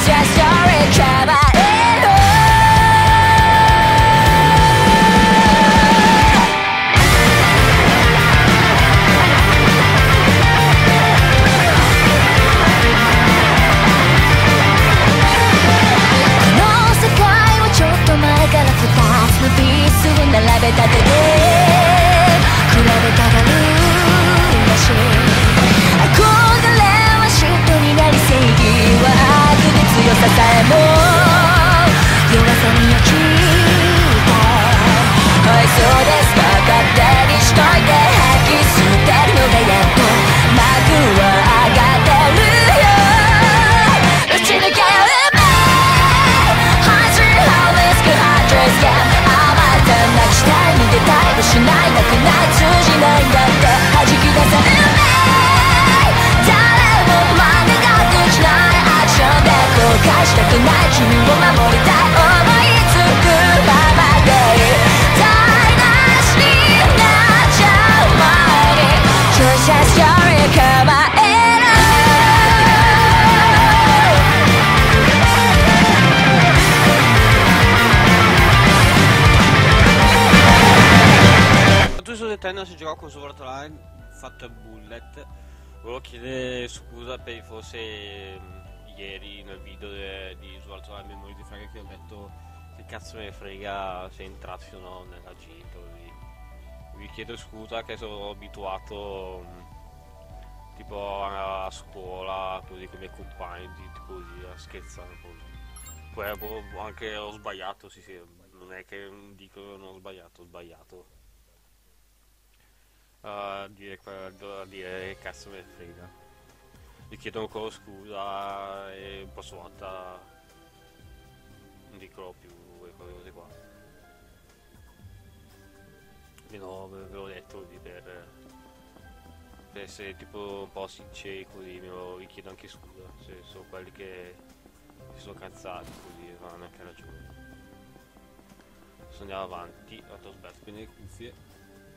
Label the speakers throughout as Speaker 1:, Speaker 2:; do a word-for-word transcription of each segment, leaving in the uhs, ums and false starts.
Speaker 1: Si gioca con Sword Art Online fatto a bullet. Volevo chiedere scusa per forse ieri nel video de, di Sword Art Online Memory di Frega che ho detto che cazzo me ne frega se entrazzi o no nella gita. Vi chiedo scusa che sono abituato tipo a, a scuola così con i miei compagni così a scherzare un po'. Poi anche ho sbagliato, sì sì, non è che dico che non ho sbagliato, ho sbagliato. A dire, a dire che cazzo me ne frega. Vi chiedo ancora scusa e un po' svolta non dico più quelle cose qua. No, ve l'ho detto così per, per essere tipo un po' sinceri così, vi chiedo anche scusa se sono quelli che si sono cazzati così, hanno anche ragione. Adesso andiamo avanti, ho sbagliato quindi le cuffie.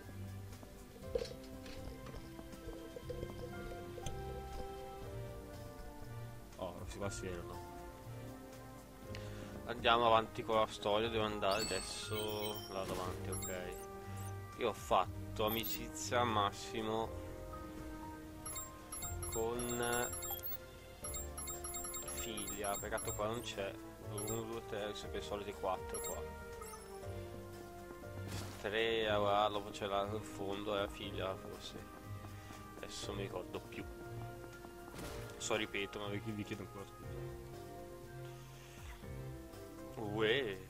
Speaker 1: Oh, non si va a no. Andiamo avanti con la storia, devo andare adesso là davanti, ok. Io ho fatto amicizia massimo con figlia, peccato qua non c'è. uno, due, tre, sempre i soliti quattro qua. tre, allora, dopo c'è là in fondo, è la figlia forse. Adesso non mi ricordo più. So ripeto, ma vi chiedo ancora scusa. Uè.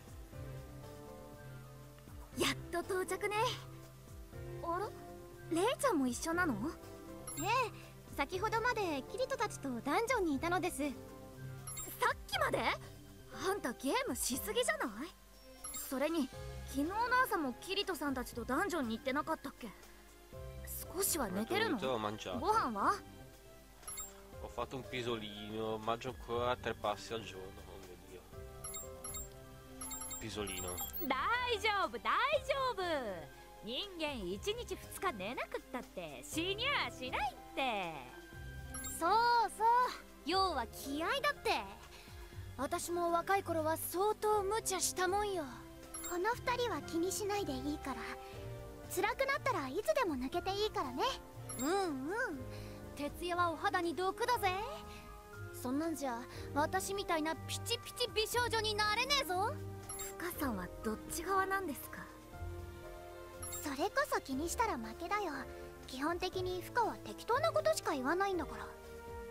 Speaker 2: やっと到着ね。あら、レイちゃんも一緒なの？ええ、先ほどまでキリトたちとダンジョンにいたのです。さっきまで？あんたゲームしすぎじゃない？それに昨日の朝もキリトさんたちとダンジョンに行ってなかったっけ？少しは寝てるの？ご飯は？
Speaker 1: Ho fatto un pisolino, mangio ancora tre passi al giorno, oh mio dio. Pisolino.
Speaker 3: 大丈夫大丈夫。人間いちにちふつか寝なくったって死にゃしないって。
Speaker 2: そうそう、要は気合だって。私も若い頃は相当無茶したもんよ。この二人は気にしないでいいから、辛くなったらいつでも抜けていいからね。うんうん、徹夜はお肌に毒だぜ。そんなんじゃ私みたいなピチピチ美少女になれねえぞ。深さんはどっち側なんですか？それこそ気にしたら負けだよ。基本的に深は適当なことしか言わないんだから。うん、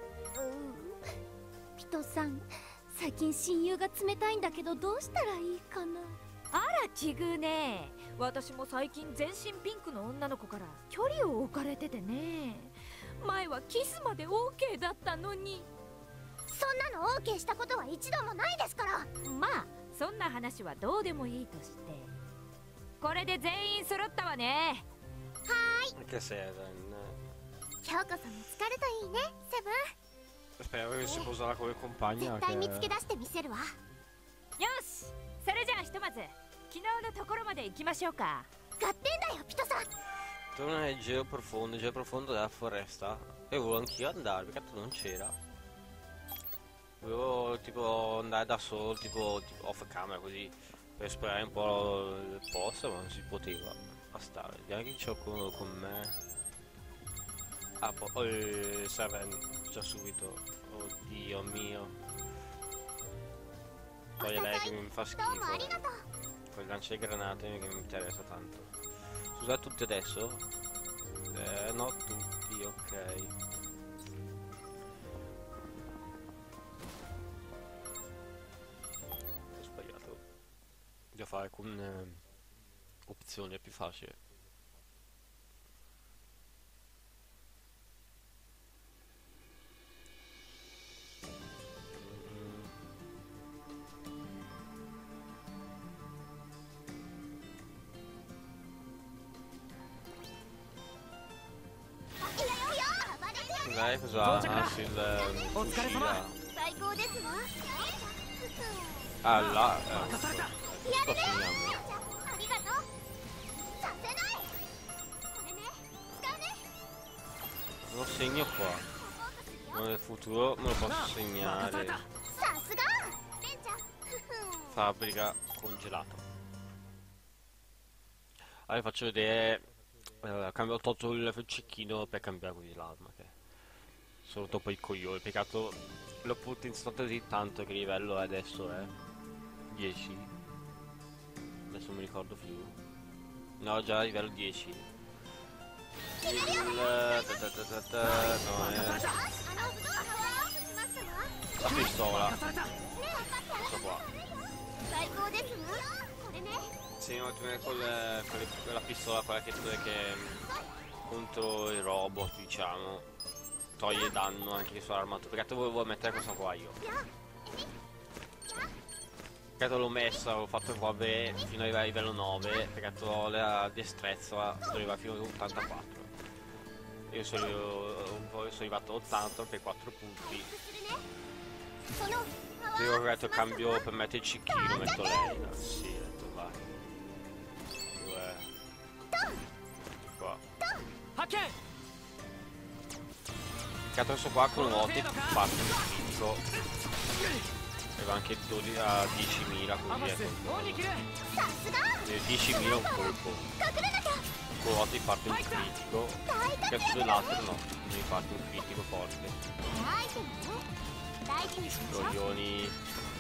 Speaker 2: ピトさん、最近親友が冷たいんだけどどうしたらいいかな。
Speaker 3: あら奇遇ね。私も最近全身ピンクの女の子から距離を置かれててね。前はキスまで オーケー だったのに。
Speaker 2: そんなの オーケー したことは一度もないですから。
Speaker 3: まあそんな話はどうでもいいとして、これで全員揃ったわね。
Speaker 2: はーい。
Speaker 1: Che serve?
Speaker 2: 今日こそ見つかるといいね、セブン。
Speaker 1: Spero che si poserà con le compagne.
Speaker 2: 絶対見つけ出してみせるわ。
Speaker 3: よし、それじゃあひとまず昨日のところまで行きましょうか。
Speaker 2: 合点だよ、ピトさん。
Speaker 1: Torna nel giro profondo, il giro profondo della foresta. E volevo anch'io andare, perché non c'era. Volevo tipo andare da solo, tipo, tipo off camera così, per esplorare un po' il posto, ma non si poteva bastare. Vediamo chi c'ho con, con me. Ah, poi oh, il Seven, già subito. Oddio mio. Toglie lei che mi fa schifo. Con il lancia di granate che mi interessa tanto. Scusate tutti adesso? Eh, no tutti, ok. Ho sbagliato. Devo fare con eh, opzione più facile. Dai, cosa? Ah, sì, il fucile. Ah, là, eh, sto segnando. Lo segno qua. Ma nel futuro me lo posso segnare. Fabbrica congelato. Allora faccio vedere. Eh, cambio tolto il cecchino per cambiare così l'arma. Che sono dopo il coglione. Peccato l'ho potenziato così tanto che livello è adesso è dieci. Adesso non mi ricordo più. No, già livello dieci. Il da, da, da, da, da, no, è la pistola. Questo qua. Sì, no, con, le, con le, con la pistola quella che, che contro i robot, diciamo, toglie danno anche che sono armato. Perché volevo mettere questa qua io. Perché l'ho messa, l'ho fatto evolvere fino a livello nove, perché la destrezza arriva fino all'ottantaquattro. Io sono, sono arrivato a ottanta per quattro punti. Io ho detto cambio per mettere il cicchino, metto lei. No? Sì, ho detto vai. Due. Qua. Che adesso qua con nuoti parte il critico. Arriva anche dodici a diecimila così ecco. diecimila un colpo. Con nuoti parte un critico. Che su dell'altro no, mi parte un critico forte. Coglioni.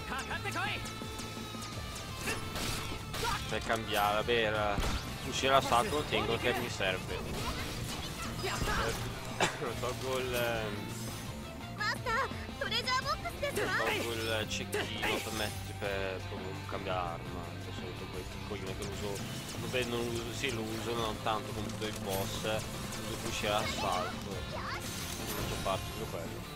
Speaker 1: Per cambiare, vabbè, uscire a sacco tengo che mi serve. Tolgo il tolgo il cecchino per mettere per, per cambiare arma. Adesso quel coglione che uso. Vabbè, non uso, sì lo uso non tanto come tutto il boss. Devo uscire all'assalto. Faccio parte di quello.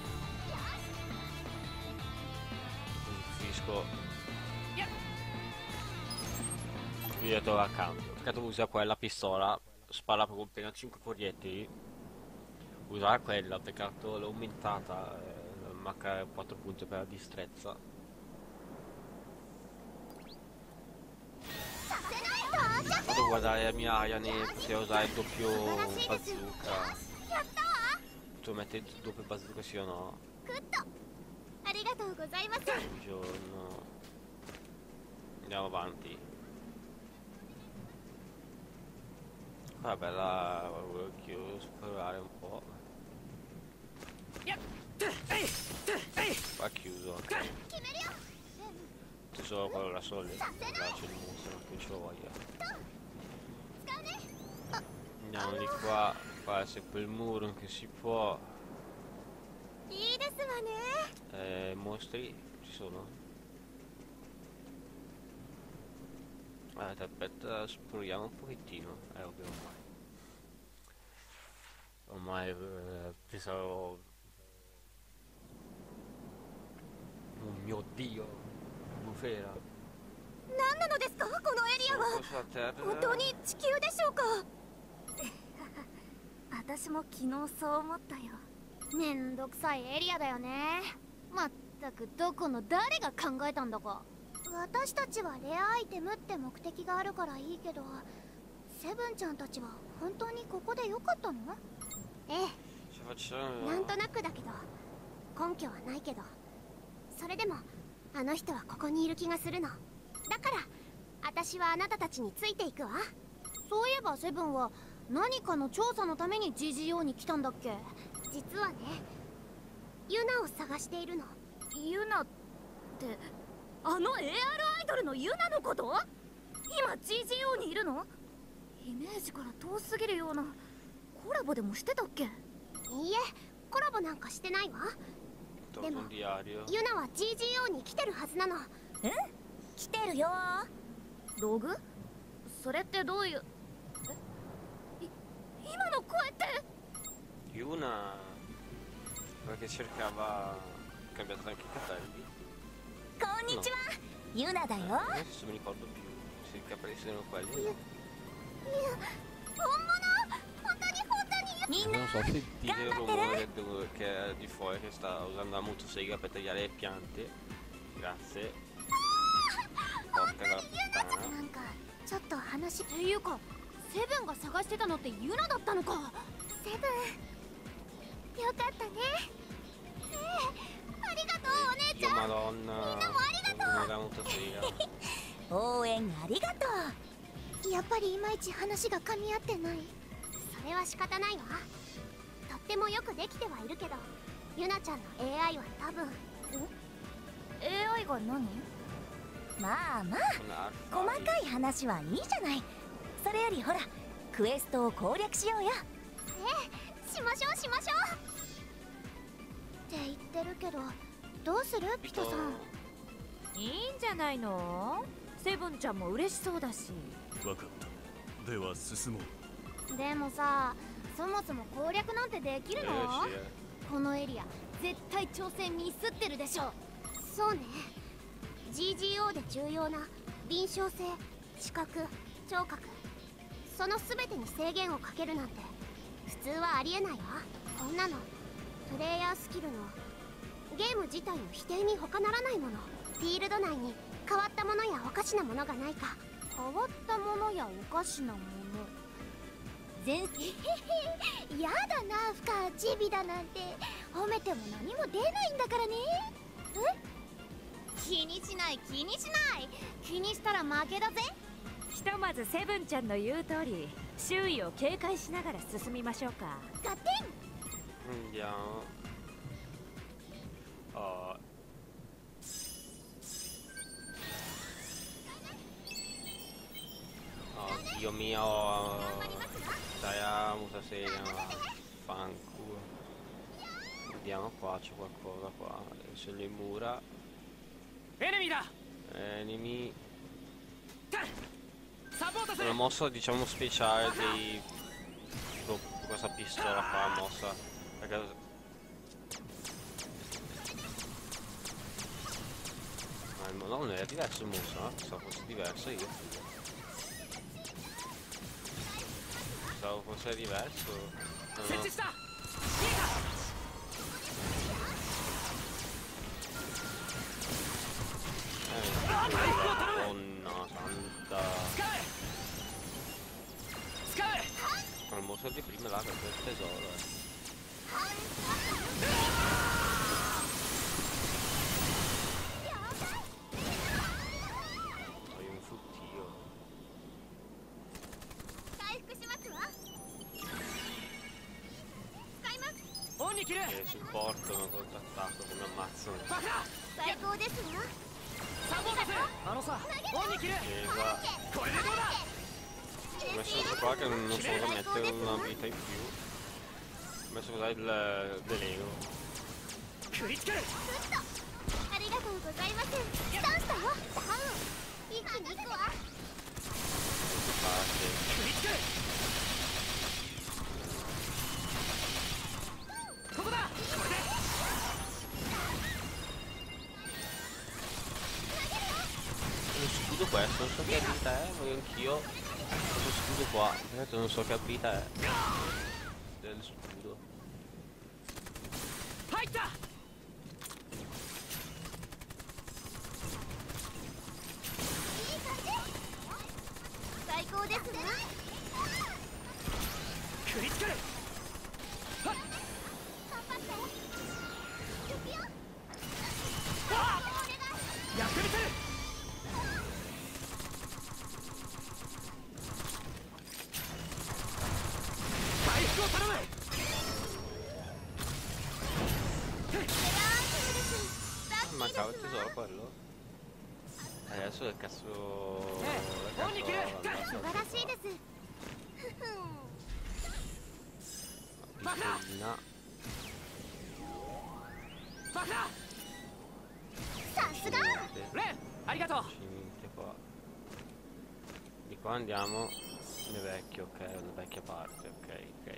Speaker 1: Io detto la cambio. Perché tu usa quella pistola, spara proprio appena cinque proiettili. Usare quella, peccato l'ho aumentata, eh, manca quattro punti per la destrezza. Vado a guardare la mia area, ne potevo usare il doppio bazooka. Tu metti il doppio bazooka sì o no? Buongiorno. Andiamo avanti. Vabbè, la volevo chiudere, esplorare un po'. Qua chiuso. C'è solo quello là solo lì. Là c'è il mostro, che ce lo voglia. Andiamo di qua. Qua c'è quel muro che si può. Eh, mostri ci sono? Eh, aspetta, esploriamo un pochettino. Eh, ovvio ormai. Ormai eh, pensavo. Oh mio dio, bufera.
Speaker 2: 何なのですかこのエリアは。本当に地球でしょうか。私も昨日そう思ったよ。めんどくさいエリアだよね。まったくどこの誰が考えたんだか。私たちはレアアイテムって目的があるからいいけど、セブンちゃんたちは本当にここでよかったの？ええ。なんとなくだけど、根拠はないけど。 それでもあの人はここにいる気がするの。だから私はあなたたちについていくわ。そういえばセブンは何かの調査のために ジージーオー に来たんだっけ？実はね、ユナを探しているの。
Speaker 3: ユナってあの エーアール アイドルのユナのこと？今 ジージーオー にいるの？イメージから遠すぎるような。コラボでもしてたっけ？
Speaker 2: いいえ、コラボなんかしてないわ。でもユナは ジージーオー に来てるはずなの。
Speaker 3: え？来てるよ。ログ？それってどういう？え？い今の声って？
Speaker 1: Yuna perché cercava cambiato anche i capelli.
Speaker 3: こんにちは、ユナだよ。
Speaker 1: Adesso mi ricordo più se i capelli sono quelli.
Speaker 2: いや、本物？本当に本当に。
Speaker 1: Non so sentire il rumore che è di fuori che sta usando la motosega per tagliare le piante. Grazie. Porca la puttana.
Speaker 2: なんかちょっと話っていうか、セブンが探してたのってユナだったのか。セブン、よかったね。ええ、ありがとうお姉ちゃん。
Speaker 1: Madonna.
Speaker 2: みんなもありがとう。
Speaker 1: La motosega.
Speaker 3: 応援ありがとう。
Speaker 2: やっぱりいまいち話が噛み合ってない。それは仕方ないわ。とってもよくできてはいるけど、ユナちゃんの エーアイ は多分。
Speaker 3: エーアイ が何？まあまあ、細かい話はいいじゃない。それよりほら、クエストを攻略しようよ。
Speaker 2: ええ、しましょうしましょうって言ってるけど、どうするピトさん。
Speaker 3: いいんじゃないの？セブンちゃんも嬉しそうだし。
Speaker 4: 分かった。では進もう。
Speaker 2: でもさ、そもそも攻略なんてできるの？このエリア絶対挑戦ミスってるでしょ。そうね。 ジージーオー で重要な敏捷性、視覚、聴覚、その全てに制限をかけるなんて普通はありえないわ。こんなのプレイヤースキルのゲーム自体の否定に他ならないもの。フィールド内に変わったものやおかしなものがないか。変わったものやおかしなもの。全やだな、フカチビだなんて褒めても何も出ないんだからね。え？ 気にしない気にしない。気にしたら負けだぜ。
Speaker 3: ひとまずセブンちゃんの言う通り、周囲を警戒しながら進みましょうか。
Speaker 2: ガテン。
Speaker 1: Andiamo. Oh. Dio mio. Dai, a mutasega. Fanculo. Vediamo qua, c'è qualcosa qua. C'è le mura. Enemy. Una mossa diciamo speciale dei tipo questa pistola qua mossa perché ma no, non era diverso il mossa, no? Pensavo fosse diverso io. Pensavo fosse diverso. No, no. Madonna santa. Ma il mostro di prima là che è il tesoro eh. Hai un fruttio. E supportano col attacco che mi ammazzano. Ho messo questo qua che non so cosa mettere una vita in più. Ho messo cos'è il veleno. Lo scudo questo, non so che abilità è, voglio anch'io questo scudo qua, certo non so che abilità è del scudo. cercavo il tesoro quello. Adesso del cazzo... del cazzo
Speaker 2: 素晴らしいです
Speaker 1: piccolina.
Speaker 2: さすが
Speaker 5: レンありがとう
Speaker 1: Niente qua. Di qua andiamo nel vecchio, ok, nella vecchia parte, ok, ok.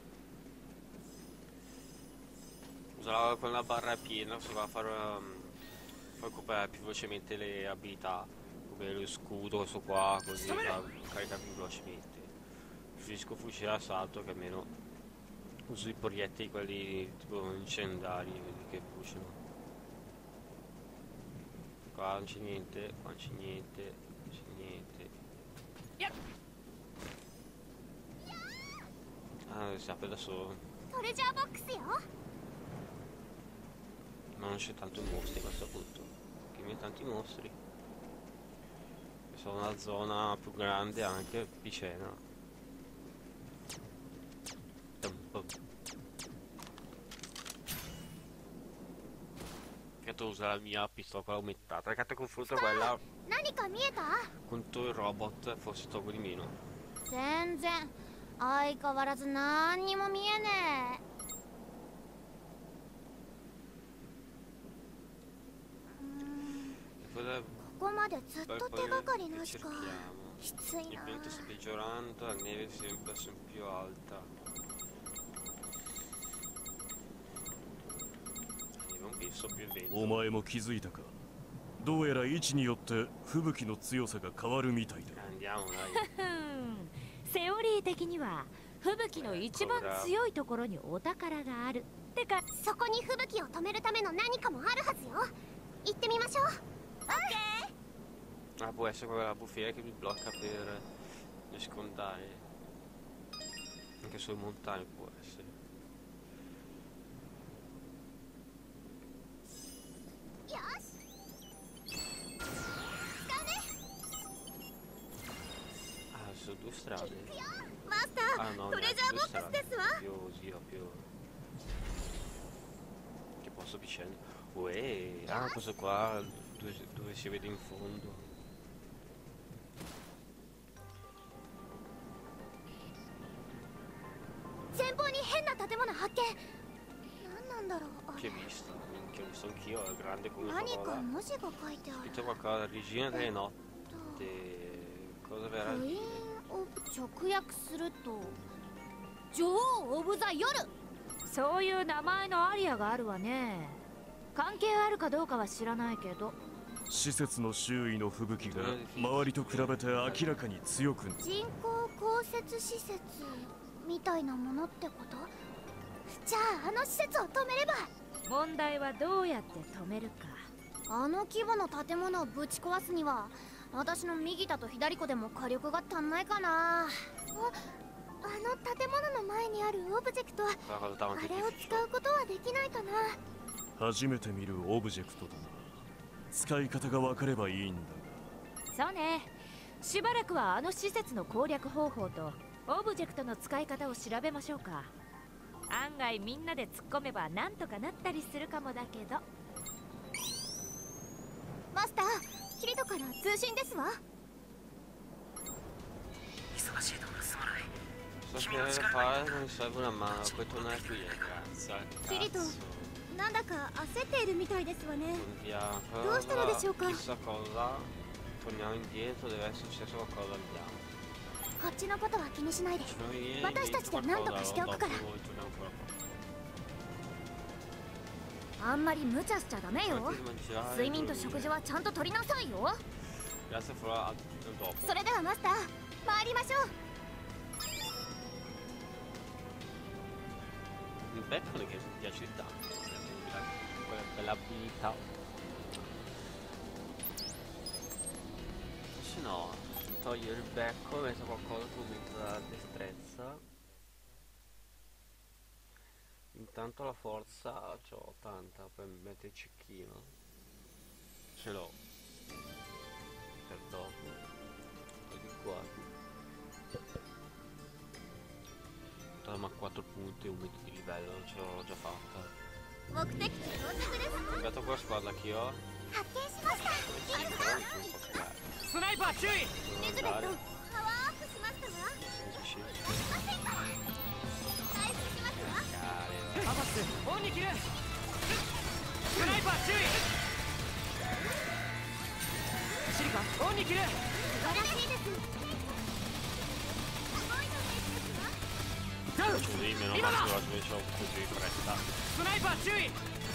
Speaker 1: Usare con la barra piena si va a far, um, far recuperare più velocemente le abilità, come lo scudo, questo qua, così da caricare più velocemente. Preferisco fucile d'assalto che almeno uso i proiettili quelli tipo incendiari, quelli che bruciano. Qua non c'è niente, qua non c'è niente, non c'è niente. Ah, si apre da solo.
Speaker 2: トレジャーボックスよ
Speaker 1: Ma non c'è tanto mostri a questo punto. Che mi tanti mostri. Sono una zona più grande anche, piccina. Che tu usa la mia pistola aumentata. Perché ti confronto quella
Speaker 2: 何か見えた
Speaker 1: contro il robot, forse tolgo di meno.
Speaker 2: 全然相変わらず何にも見えねえ
Speaker 1: Cosa
Speaker 2: ここまでずっ
Speaker 1: poi
Speaker 2: と
Speaker 1: poi
Speaker 2: 手がかり
Speaker 1: che
Speaker 2: なしか
Speaker 1: cerchiamo?
Speaker 2: きつい
Speaker 1: Il
Speaker 2: な
Speaker 1: vento sta peggiorando, la neve sempre sempre più alta. E non penso più il vento.
Speaker 4: お前も気づいたか。どうやら位置によって吹雪の強さが変わるみたいだ。
Speaker 1: Andiamo, dai.
Speaker 3: セオリー的には吹雪の一番強いところにお宝があるってか
Speaker 2: そこに吹雪を止めるための何かもあるはずよ行ってみましょう
Speaker 1: Ah, può essere quella buffiera che mi blocca per nascondere. Anche sulle montagne può essere. Ah, sono due strade.
Speaker 2: マスタ
Speaker 1: Ah no,
Speaker 2: ートレジャーボックスですわ
Speaker 1: più così, più... Che posso vicino. Uè, ah, questo qua dove, dove si vede in fondo.
Speaker 2: 前方に変な建物発見何なんだろうあ
Speaker 1: Che
Speaker 2: れ
Speaker 1: vista, minchia, ho visto anch'io, è grande come una
Speaker 2: 何か
Speaker 1: parola.
Speaker 2: 文字が書いてある
Speaker 1: Scritto qualcosa, regina delle notte. Cosa verrà
Speaker 2: クイー
Speaker 1: a dire?
Speaker 2: ン・オブ直訳すると女王・オブ・ザ・夜
Speaker 3: そういう名前のアリアがあるわね。関係あるかどうかは知らないけど。
Speaker 4: 施設の周囲の吹雪が周りと比べて明らかに強く。
Speaker 2: 人工降雪施設みたいなものってことじゃああの施設を止めれば
Speaker 3: 問題はどうやって止めるか。
Speaker 2: あの規模の建物をぶち壊すには私の右手と左手でも火力が足んないかなあ、あの建物の前にあるオブジェクトあ
Speaker 1: Quella cosa davanti
Speaker 2: れを
Speaker 1: al
Speaker 2: 使うことはできないかな
Speaker 4: 初めて見るオブジェクトだな。使い方が分かればいいんだが。
Speaker 3: そうね。しばらくはあの施設の攻略方法とオブジェクトの使い方を調べましょうか。案外みんなで突っ込めばなんとかなったりするかもだけど。
Speaker 2: マスターキリトから通信ですわ
Speaker 1: So che fare non mi serve una mano, puoi tornare qui ragazza.
Speaker 2: キリト
Speaker 1: Cazzo.
Speaker 2: なんだか焦っているみたいですわね
Speaker 1: Andiamo.
Speaker 2: Dove stanno
Speaker 1: Allora,
Speaker 2: adesso qua?
Speaker 1: chissà cosa. Torniamo indietro, deve essere successo qualcosa, andiamo.
Speaker 2: こっちのことは気にしないで
Speaker 1: Se non viene
Speaker 2: 私たちで何とかしておくから
Speaker 1: dopo torniamo ancora qua.
Speaker 2: あんまり無茶しちゃダメよ
Speaker 1: Avanti di mangiare,
Speaker 2: 睡眠と食事はちゃんと取りなさいよ
Speaker 1: Grazie farò a- dopo.
Speaker 2: それではマスター参りましょう
Speaker 1: Il beccone che mi piace tanto. Quella bella abilità. Se no, togliere il becco e metto qualcosa che aumenta la destrezza. Intanto la forza c'ho tanta per mettere il cecchino. Ce l'ho. Per dopo. E di qua. Ma quattro punti e un metro di livello, ce l'ho già fatta.
Speaker 2: 目的地到着です
Speaker 1: Ho giocato con la squadra che ho.
Speaker 2: 発見しました。いいですか？
Speaker 3: スナイパー注意。
Speaker 2: リズベット、パワーアップしましたわ。すいませんから。回復しますわ。
Speaker 3: アバスオンに切る。スナイパー注意。シリカオンに切る。
Speaker 2: 素晴らしいです。
Speaker 1: Così meno male che la smesso così in fretta.
Speaker 3: スナイパー注意。シリ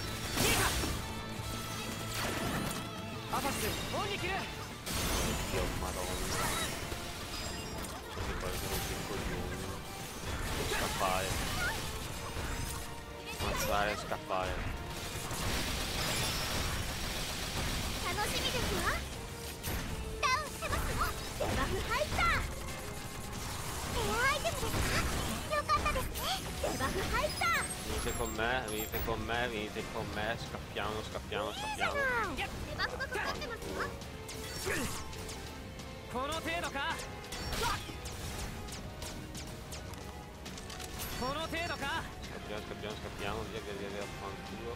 Speaker 3: カアバスオンに切る。
Speaker 1: Dio madonna. Così poi sono un coglione. Scappare. Ammazzare e scappare.
Speaker 2: 楽しみですわ。ダウンしてますよ。デバフ入った。エアアイテムですか？よかったですね。デバフ入った。
Speaker 1: Venite con me, venite con me, venite con me, scappiamo, scappiamo, scappiamo.
Speaker 2: デバフがかかってますわ。
Speaker 3: この程度か。この程度か。
Speaker 1: Scappiamo, scappiamo, scappiamo, via, via, via, via, fanculo.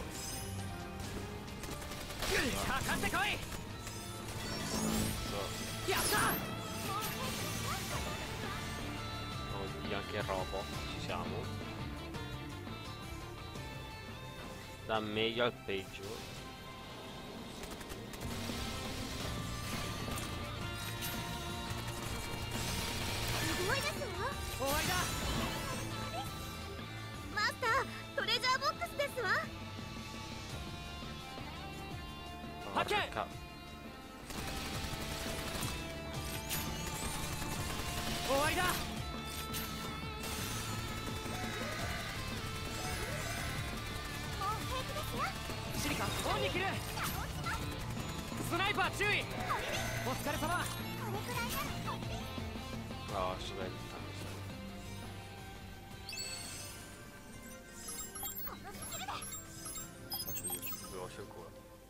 Speaker 3: かかってこい。
Speaker 1: So.
Speaker 3: やった。
Speaker 1: Oddio, anche il robot, ci siamo. Da meglio al peggio.
Speaker 2: すごいですわ。
Speaker 3: 終わりだ。
Speaker 2: マスター、トレジャーボックスですわ。
Speaker 3: 発見。
Speaker 1: Porca.
Speaker 3: 終わりだ。
Speaker 2: もう平気ですよ。
Speaker 3: シリカオンに切る。スナイパー注意。お疲れ様。
Speaker 2: これくらいならこっち。
Speaker 1: No, aspetta.
Speaker 2: このスキルで。
Speaker 1: Faccio io, ci veloce ancora.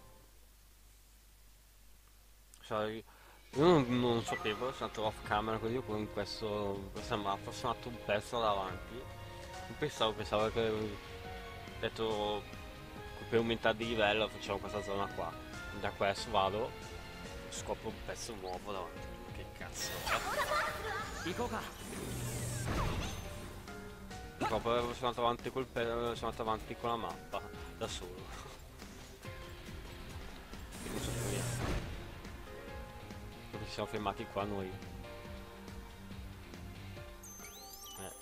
Speaker 1: Sai, io non, non sapevo, sono andato off camera così io con questo, questa mappa sono andato un pezzo davanti. Non pensavo, pensavo che ho detto per aumentare di livello facciamo questa zona qua. Da questo vado, scopro un pezzo nuovo davanti. Che cazzo è?
Speaker 3: 行こうか。
Speaker 1: Proprio sono andato avanti col pe- sono andato avanti con la mappa da solo. Non so più niente. Perché ci siamo fermati qua noi. Eh.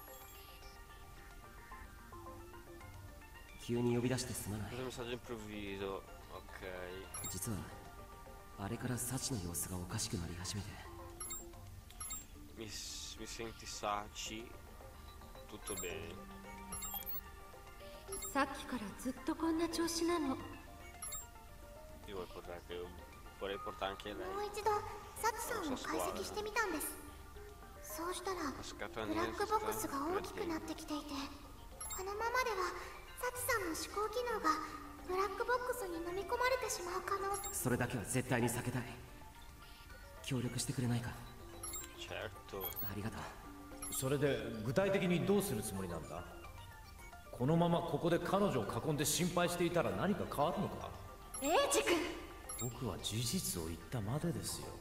Speaker 5: 急に呼び出してすまない。
Speaker 1: Questo messaggio improvviso. Ok.
Speaker 5: 実はあれからサチの様子がおかしくなり始めて。
Speaker 1: Mi, s- mi senti Saci? Tutto bene.
Speaker 6: さっきからずっとこんな調子なの。
Speaker 1: Io vuoi portare anche, vorrei portare anche
Speaker 2: もう
Speaker 1: lei.
Speaker 2: 一度サツさんを解析してみたんです。そうしたら
Speaker 1: Scatola
Speaker 2: ブラ
Speaker 1: nera
Speaker 2: ックボックスが大きくなってきていて、このままではサツさんの思考機能がブラックボックスに飲み込まれてしまう可能。
Speaker 5: それだけは絶対に避けたい。協力してくれないか。
Speaker 1: Certo.
Speaker 5: ありがとう。
Speaker 7: それで具体的にどうするつもりなんだ。このままここで彼女を囲んで心配していたら何か変わるのか。
Speaker 6: エイジ君。
Speaker 7: 僕は事実を言ったまでですよ。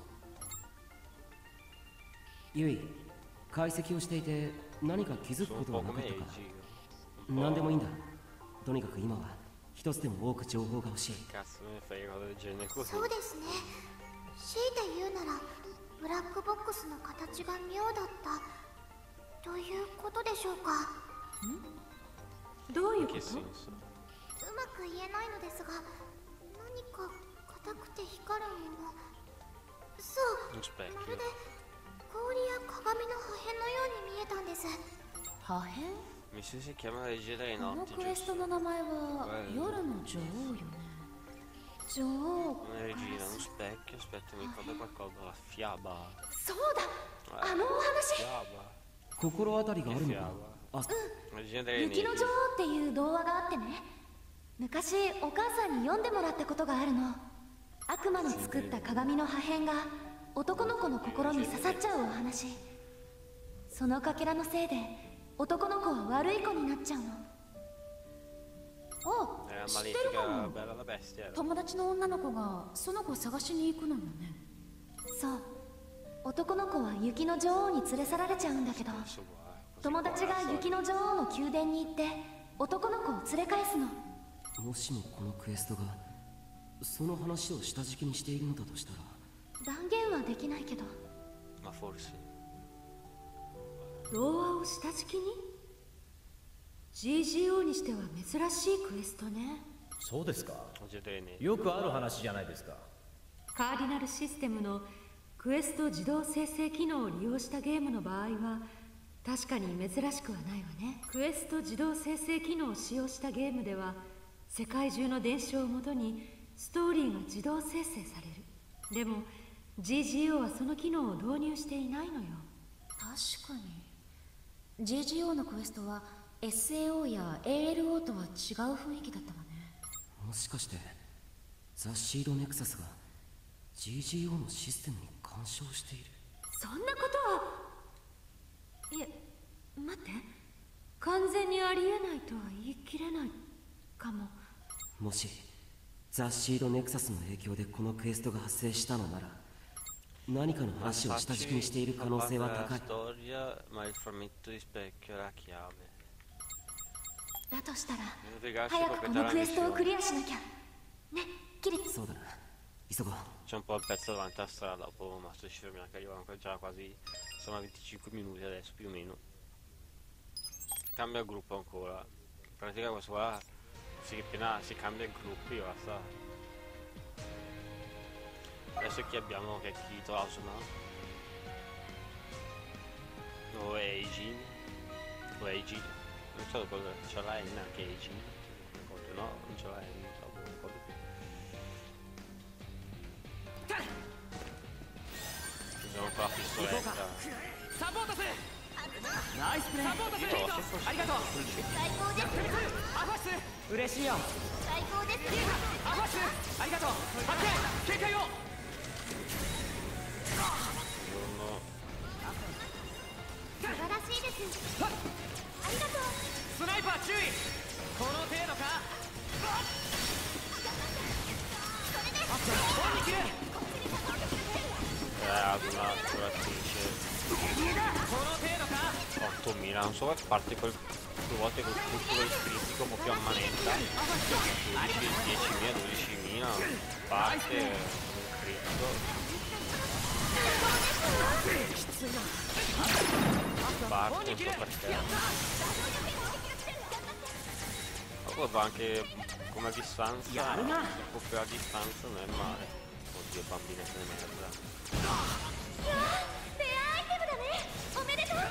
Speaker 5: ユイ、解析をしていて何か気づく
Speaker 1: Sono
Speaker 5: こ
Speaker 1: un
Speaker 5: とは
Speaker 1: po'
Speaker 5: なか
Speaker 1: come
Speaker 5: ったか。
Speaker 1: Eiji. Un
Speaker 5: 何でもいいん
Speaker 1: po'.
Speaker 5: だ。とにかく今は一つでも多く情報が欲しい。
Speaker 1: Cazzo me ne frega del genere così.
Speaker 2: そうですね。強いて言うならブラックボックスの形が妙だったということでしょうか。
Speaker 6: どういう
Speaker 1: In
Speaker 6: こ
Speaker 1: che
Speaker 6: と？
Speaker 1: senso?
Speaker 2: うまく言えないのですが、何か硬くて光るもの。そう、
Speaker 1: Un
Speaker 2: ま
Speaker 1: specchio.
Speaker 2: るで氷や鏡の破片のように見えたんです。
Speaker 6: 破片？
Speaker 1: Mi sa si chiama Legge dei
Speaker 6: この
Speaker 1: Notti,
Speaker 6: クエス
Speaker 1: giusto?
Speaker 6: トの名前は
Speaker 1: はい
Speaker 6: 夜の女王よね。女王。
Speaker 1: Una regina, un specchio, aspetta, mi ricordo qualcosa. La fiaba.
Speaker 6: そうだ。あのお話。
Speaker 1: Fiaba.
Speaker 5: 心当たりがあるの
Speaker 1: Fiaba.
Speaker 5: か。あ、
Speaker 1: Regina delle
Speaker 3: 雪の
Speaker 1: Nevi.
Speaker 3: 女王っていう童話があってね、昔お母さんに読んでもらったことがあるの。悪魔の作った鏡の破片が男の子の心に刺さっちゃうお話。そのかけらのせいで男の子は悪い子になっちゃうの。おう、
Speaker 1: la malefica bella la bestia.
Speaker 6: 友達の女の子がその子を探しに行くのよね。
Speaker 3: そう、男の子は雪の女王に連れ去られちゃうんだけど、友達が雪の女王の宮殿に行って男の子を連れ返すの。
Speaker 5: もしもこのクエストがその話を下敷きにしているのだとしたら、
Speaker 3: 断言はできないけど。
Speaker 1: Ma forse
Speaker 8: 童話を下敷きに ジージーオー にしては珍しいクエストね。
Speaker 7: そうですか。
Speaker 1: oggi bene.
Speaker 7: よくある話じゃないですか。
Speaker 8: カーディナルシステムのクエスト自動生成機能を利用したゲームの場合は確かに珍しくはないわね。クエスト自動生成機能を使用したゲームでは世界中の伝承をもとにストーリーが自動生成される。でも ジージーオー はその機能を導入していないのよ。
Speaker 6: 確かに ジージーオー のクエストは エスエーオー や エーエルオー とは違う雰囲気だったわね。
Speaker 5: もしかしてザ・シードネクサスが ジージーオー のシステムに干渉している。
Speaker 8: そんなことは。いえ、待って、完全にありえないとは言い切れないかも。
Speaker 5: もしザ・シードネクサスの影響でこのクエストが発生したのなら、何かの話を下敷きにしている可能性は高い。
Speaker 1: storia, ma il frammento di specchio è la chiave.
Speaker 3: だとしたら
Speaker 1: Spiegarsi
Speaker 3: 早く
Speaker 1: come
Speaker 3: この
Speaker 1: la
Speaker 3: クエストを
Speaker 1: missione.
Speaker 3: クリアしなきゃね。キリ。
Speaker 5: そうだな、急ごう。
Speaker 1: C'è un po' il pezzo davanti alla strada, dopo Master ci fermiamo che arrivano già quasi, siamo a venticinque minuti adesso più o meno. Cambia gruppo ancora. In pratica questo qua si, appena si cambia il gruppo io basta. Adesso chi abbiamo che è Kito Asuna o Eiji o Eiji, non so cosa c'è la N anche Eiji, no, non c'è la N, non so, non ricordo più. Usiamo qua la pistoletta.
Speaker 5: ナイスプレー。
Speaker 1: サポートする。
Speaker 5: ありがとう。
Speaker 2: 最高ですよ。
Speaker 5: アファス嬉しいよ。
Speaker 2: 最高ですよ。
Speaker 5: アファスありがとう。発見警戒を。
Speaker 2: 素晴らしいです。ありがとう。
Speaker 5: スナイパー注意。この程度か。
Speaker 2: それで
Speaker 5: 本に切れ。
Speaker 1: Eh, Asuna, curatrice.
Speaker 5: この程度か。
Speaker 1: ottomila, non so che parte quel due volte col tutto del critico un po' più a manetta. diecimila, dodicimila, parte un critico. Parte, non so perché. Poi va anche come a distanza, proprio a distanza non è male. Oddio, bambinette di merda.
Speaker 2: レアアイテムだね。おめでとう。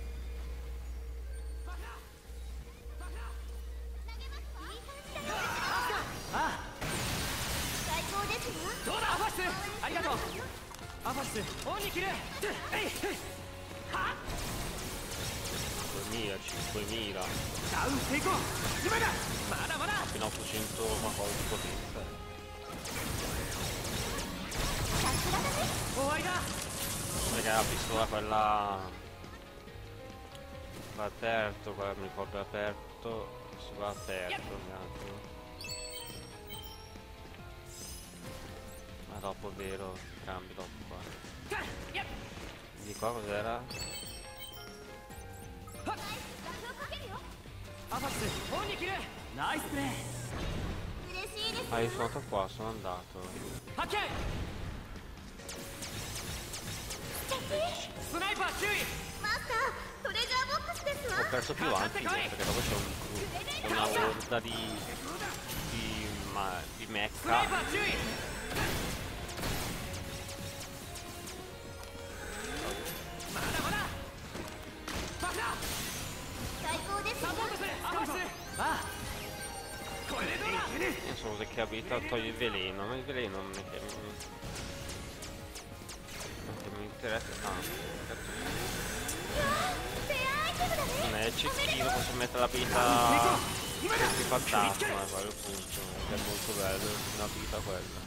Speaker 2: 最高ですよ。
Speaker 5: どうだアファスありがとう。アファスオンに切れ。は
Speaker 1: duemila, cinquemila,
Speaker 5: ダウン成功。今だ。まだまだ。
Speaker 1: fino a ottocento ma poi di potenza.
Speaker 2: さすがだね。
Speaker 5: 終わりだ。
Speaker 1: Perché la pistola quella va aperto, quella mi ricordo è aperto, si va aperto neanche. Ma dopo è vero, cambi dopo qua. Di qua cos'era?
Speaker 5: アファスオンに切れ。ナイスプレー。
Speaker 2: 嬉しいです。
Speaker 1: Ah, io sono andato qua, sono andato.
Speaker 5: 発見。スナイパー注意。
Speaker 2: マスター、トレジャーボックスですわ。
Speaker 1: Ho perso più avanti perché dopo c'è un, una horda di, di, ma, di
Speaker 5: スナイ
Speaker 1: mecca.
Speaker 5: パー注意。まだまだ。爆弾。
Speaker 2: 最高ですよ。
Speaker 5: サポートする。アファス。ああ。これでどうだ。
Speaker 1: Non so se che abilità toglie il veleno, ma il veleno non è che mi, non che mi interessa tanto.
Speaker 2: レアアイテムだね。
Speaker 1: Non è il cecchino, posso mettere l'abilità di fantasma, quello appunto, che è molto bello, un'abilità quella.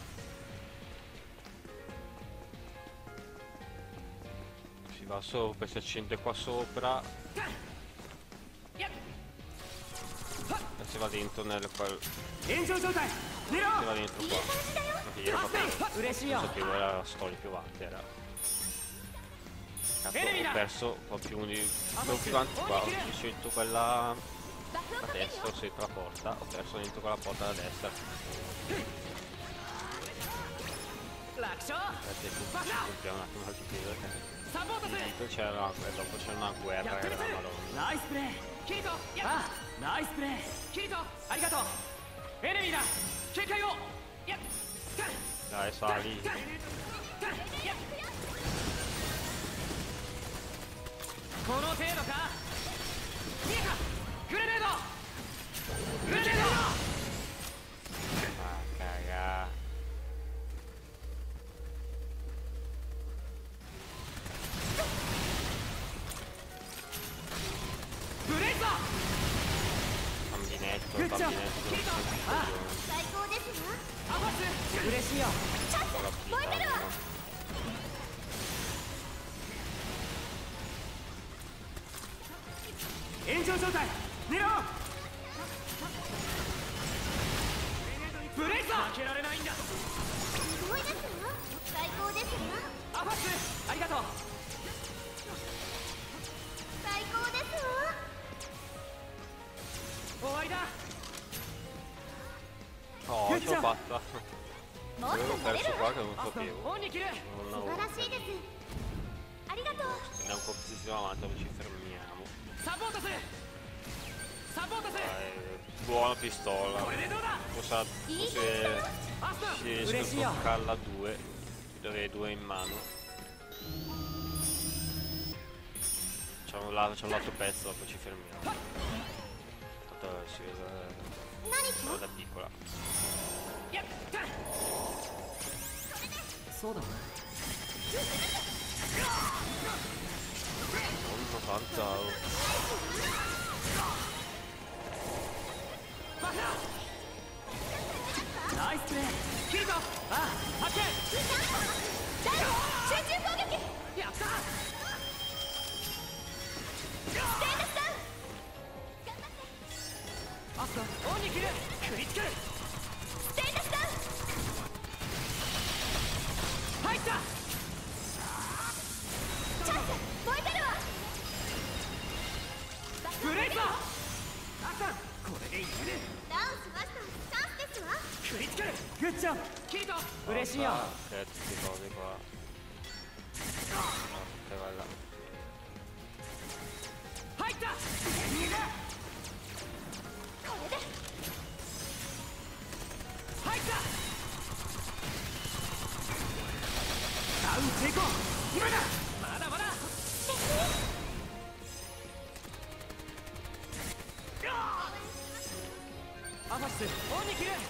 Speaker 1: Si va sopra, si accende qua sopra. E si là dentro nel quel si va dentro qua perché io proprio non sapevo era la storia più avanti era cazzo ho perso proprio un di sono più avanti qua ho scelto quella a destra ho scelto la porta ho perso dentro quella porta da destra perché compriamo un attimo altri piedi dentro c'era e dopo c'era una guerra che era una madonna
Speaker 9: Ah, nice play! Kirito, arigato! Enemy da! Keikai o!
Speaker 1: dai sali
Speaker 9: Kono tedo ka? Mieta! Grenado! Grenado!
Speaker 1: ah caga bambinetto bambinetto
Speaker 2: 最高ですわ。
Speaker 9: アファス嬉しいよ
Speaker 2: チャンス燃えてるわ。
Speaker 9: 炎上状態狙おうブレイザー負けられないんだ
Speaker 2: すごいですわ。最高ですわ。
Speaker 9: アファスありがとう
Speaker 2: 最高ですわ。
Speaker 9: 終わりだ
Speaker 1: oh ce l'ho fatta
Speaker 2: もっと
Speaker 1: avevo
Speaker 2: やれ
Speaker 1: perso
Speaker 2: る
Speaker 1: qua
Speaker 2: わ。
Speaker 1: che non sapevo
Speaker 9: 本に切る
Speaker 1: non
Speaker 2: 素
Speaker 1: avevo
Speaker 2: 晴らしいです。ありがとう。
Speaker 1: andiamo un po' più avanti dove ci fermiamo
Speaker 9: サポートするサポートする
Speaker 1: dai buona pistola
Speaker 9: これでどうだ
Speaker 1: forse forse si riesce a toccarla a due dove due in mano c'è un lato c'è un lato pezzo dopo ci fermiamo tanto si vede da piccola
Speaker 5: そうだな
Speaker 1: non tanta
Speaker 9: ナイスプレーキリトあ発見
Speaker 2: 大悟集中攻撃。
Speaker 9: やった
Speaker 2: ステータスダウン。
Speaker 9: アストオンに切るクリティカル
Speaker 2: ステータスダウン。
Speaker 9: 入った
Speaker 2: チャンス燃えてるわ。
Speaker 9: ブレイザーアサンこれでいける
Speaker 2: ダウンしました。チャンスですわ。
Speaker 9: クリティカルグッジョブキリト嬉しいよ
Speaker 1: queste cose qua ok vai là
Speaker 9: 入った
Speaker 2: これで
Speaker 9: 入ったダウン成功今だまだまだアファスオンに切る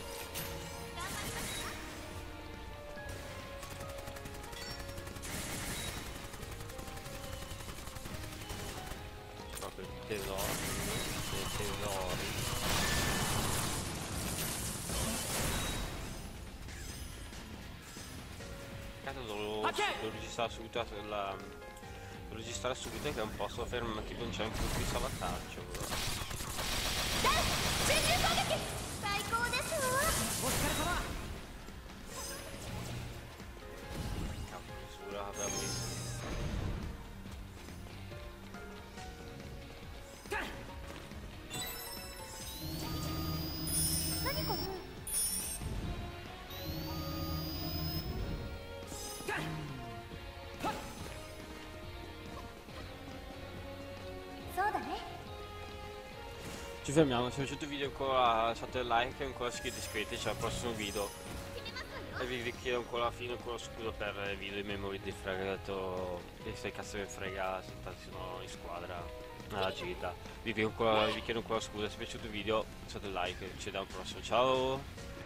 Speaker 1: proprio il tesoro dei tesori cazzo devo, devo registrare subito la, devo registrare subito che non posso fermare tipo non c'è un punto di salvataggio
Speaker 2: ダウン集中攻撃。最高ですわ。
Speaker 9: お疲れ様
Speaker 1: cazzo misura aveva messo
Speaker 2: 何これ。そうだね。
Speaker 1: ci fermiamo se vi è piaciuto il video ancora lasciate il like e ancora siete iscritti c'è il prossimo video e vi richiedo ancora alla fine ancora scudo per il video di memoria di fregato e se cazzo mi frega se sono in squadra alla gita vi, ancora, vi chiedo ancora scusa se vi è piaciuto il video lasciate il like e ci vediamo al prossimo ciao